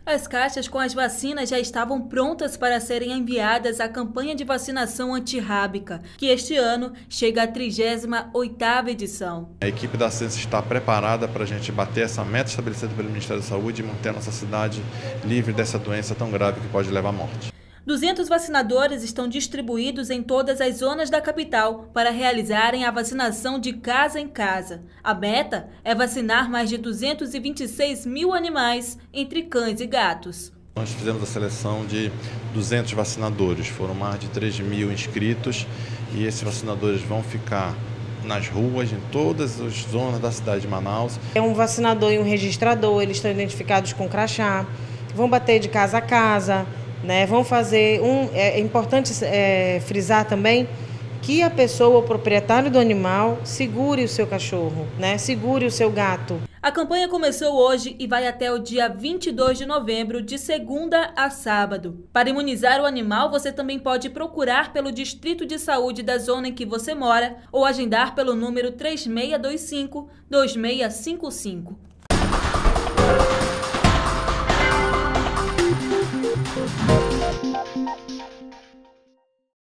As caixas com as vacinas já estavam prontas para serem enviadas à campanha de vacinação antirrábica, que este ano chega à 38ª edição. A equipe da ciência está preparada para a gente bater essa meta estabelecida pelo Ministério da Saúde e manter a nossa cidade livre dessa doença tão grave que pode levar à morte. 200 vacinadores estão distribuídos em todas as zonas da capital para realizarem a vacinação de casa em casa. A meta é vacinar mais de 226 mil animais, entre cães e gatos. Nós fizemos a seleção de 200 vacinadores, foram mais de 3 mil inscritos e esses vacinadores vão ficar nas ruas, em todas as zonas da cidade de Manaus. É um vacinador e um registrador, eles estão identificados com crachá, vão bater de casa a casa. Vão fazer é importante frisar também que a pessoa, o proprietário do animal, segure o seu cachorro, segure o seu gato. A campanha começou hoje e vai até o dia 22 de novembro, de segunda a sábado. Para imunizar o animal, você também pode procurar pelo Distrito de Saúde da zona em que você mora ou agendar pelo número 3625-2655. Thank you.